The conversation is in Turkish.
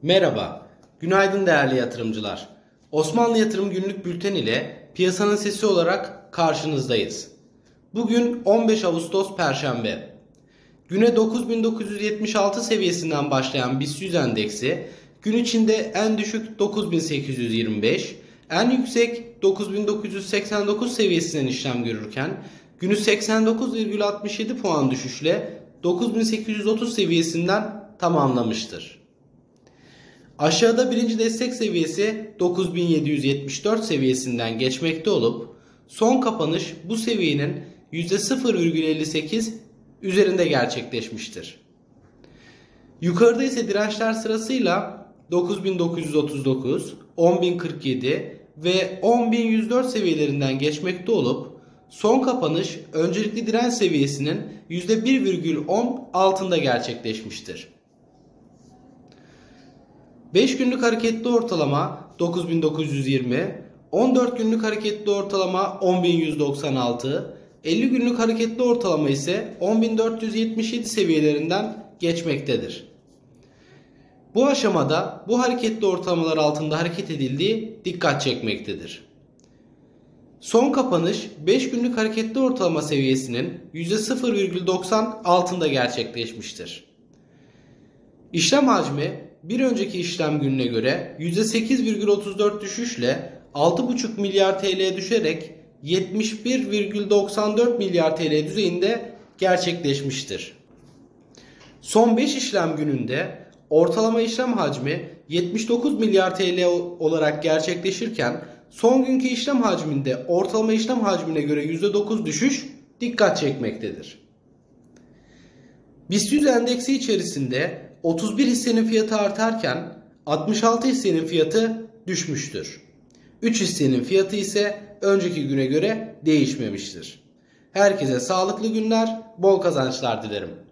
Merhaba, günaydın değerli yatırımcılar. Osmanlı Yatırım Günlük Bülten ile piyasanın sesi olarak karşınızdayız. Bugün 15 Ağustos Perşembe. Güne 9976 seviyesinden başlayan BIST 100 endeksi gün içinde en düşük 9825, en yüksek 9989 seviyesinden işlem görürken günü 89,67 puan düşüşle 9830 seviyesinden tamamlamıştır. Aşağıda birinci destek seviyesi 9774 seviyesinden geçmekte olup son kapanış bu seviyenin %0,58 üzerinde gerçekleşmiştir. Yukarıda ise dirençler sırasıyla 9939, 10047 ve 10104 seviyelerinden geçmekte olup son kapanış öncelikli direnç seviyesinin %1,10 altında gerçekleşmiştir. 5 günlük hareketli ortalama 9920, 14 günlük hareketli ortalama 10196, 50 günlük hareketli ortalama ise 10477 seviyelerinden geçmektedir. Bu aşamada bu hareketli ortalamalar altında hareket edildiği dikkat çekmektedir. Son kapanış 5 günlük hareketli ortalama seviyesinin %0,90 altında gerçekleşmiştir. İşlem hacmi bir önceki işlem gününe göre %8,34 düşüşle 6,5 milyar TL'ye düşerek 71,94 milyar TL düzeyinde gerçekleşmiştir. Son 5 işlem gününde ortalama işlem hacmi 79 milyar TL olarak gerçekleşirken son günkü işlem hacminde ortalama işlem hacmine göre %9 düşüş dikkat çekmektedir. BIST 100 endeksi içerisinde 31 hissenin fiyatı artarken 66 hissenin fiyatı düşmüştür. 3 hissenin fiyatı ise önceki güne göre değişmemiştir. Herkese sağlıklı günler, bol kazançlar dilerim.